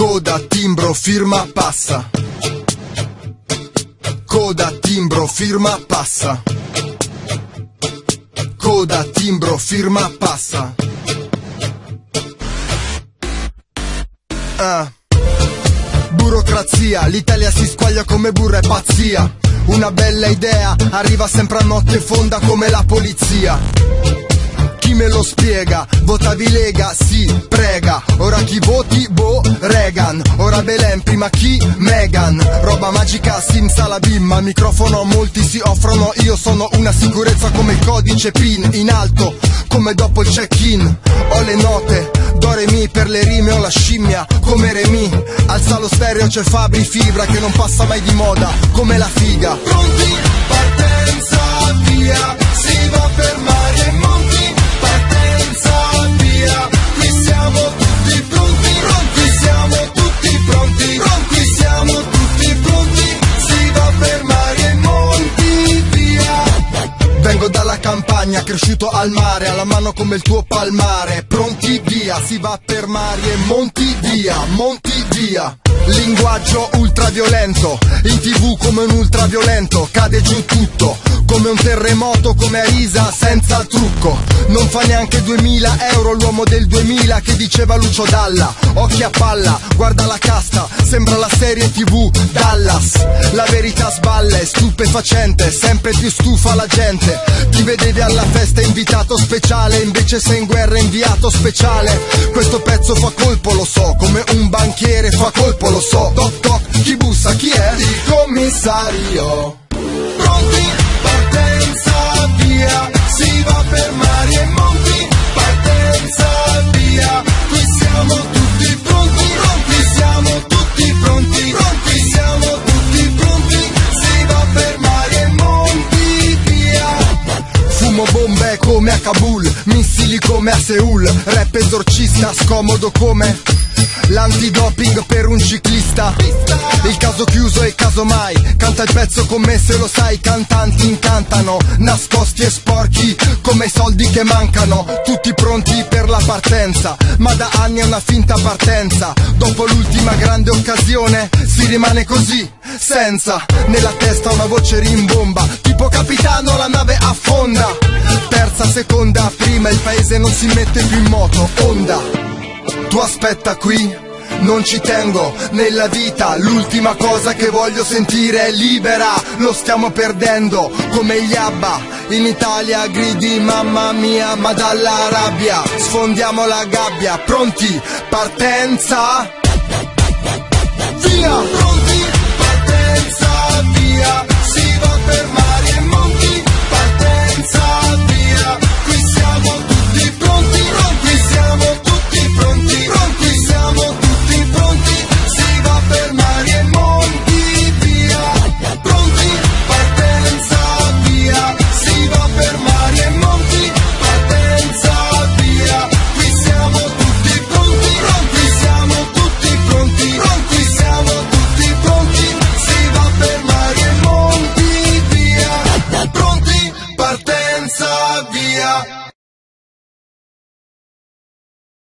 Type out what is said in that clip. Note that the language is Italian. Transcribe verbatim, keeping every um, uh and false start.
Coda, timbro, firma, passa. Coda, timbro, firma, passa. Coda, timbro, firma, passa. Ah. Burocrazia, l'Italia si squaglia come burra e pazzia. Una bella idea arriva sempre a notte fonda come la polizia. Chi me lo spiega? Votavi Lega, sì, prega. Ora chi voti? Boh, Reagan. Ora Belen, prima chi? Megan. Roba magica, simsalabim. Al microfono molti si offrono. Io sono una sicurezza come il codice PIN. In alto, come dopo il check-in. Ho le note, do re mi per le rime. Ho la scimmia, come Remi. Alza lo stereo, c'è Fabri, Fibra che non passa mai di moda, come la figa. Pronti, partenza, via. Si va per mari e monti. Partenza, via, qui siamo tutti pronti, pronti, siamo tutti pronti, pronti, siamo tutti pronti, si va per mari e monti, via. Vengo dalla campagna, cresciuto al mare, alla mano come il tuo palmare, pronti, via, si va per mari e monti, via, monti, via. Linguaggio ultraviolento, in tv come un ultraviolento, cade giù tutto, come un terremoto, come a risa senza trucco. Non fa neanche duemila euro l'uomo del duemila che diceva Lucio Dalla. Occhi a palla, guarda la casta, sembra la serie tv Dallas. La verità sballa, è stupefacente, sempre più stufa la gente. Ti vedevi alla festa invitato speciale, invece sei in guerra inviato speciale. Questo pezzo fa colpo, lo so, come un banchiere fa colpo, lo so. Toc toc, chi bussa, chi è? Il commissario. Pronti, partenza, via. Si va per mari e monti. Partenza, via. Qui siamo tutti pronti, pronti, siamo tutti pronti, pronti, siamo tutti pronti. Si va per mari e monti, via. Fumo bombe come a Kabul, missili come a Seul. Rap esorcista, scomodo come l'antidoping per un ciclista. Il caso chiuso e casomai canta il pezzo con me se lo sai. Cantanti incantano, nascosti e sporchi come i soldi che mancano. Tutti pronti per la partenza, ma da anni è una finta partenza. Dopo l'ultima grande occasione si rimane così, senza. Nella testa una voce rimbomba, tipo capitano la nave affonda. Terza, seconda, prima, il paese non si mette più in moto, onda. Tu aspetta qui, non ci tengo nella vita. L'ultima cosa che voglio sentire è libera. Lo stiamo perdendo come gli ABBA. In Italia gridi mamma mia, ma dalla rabbia sfondiamo la gabbia. Pronti, partenza, via. Pronti, partenza, via.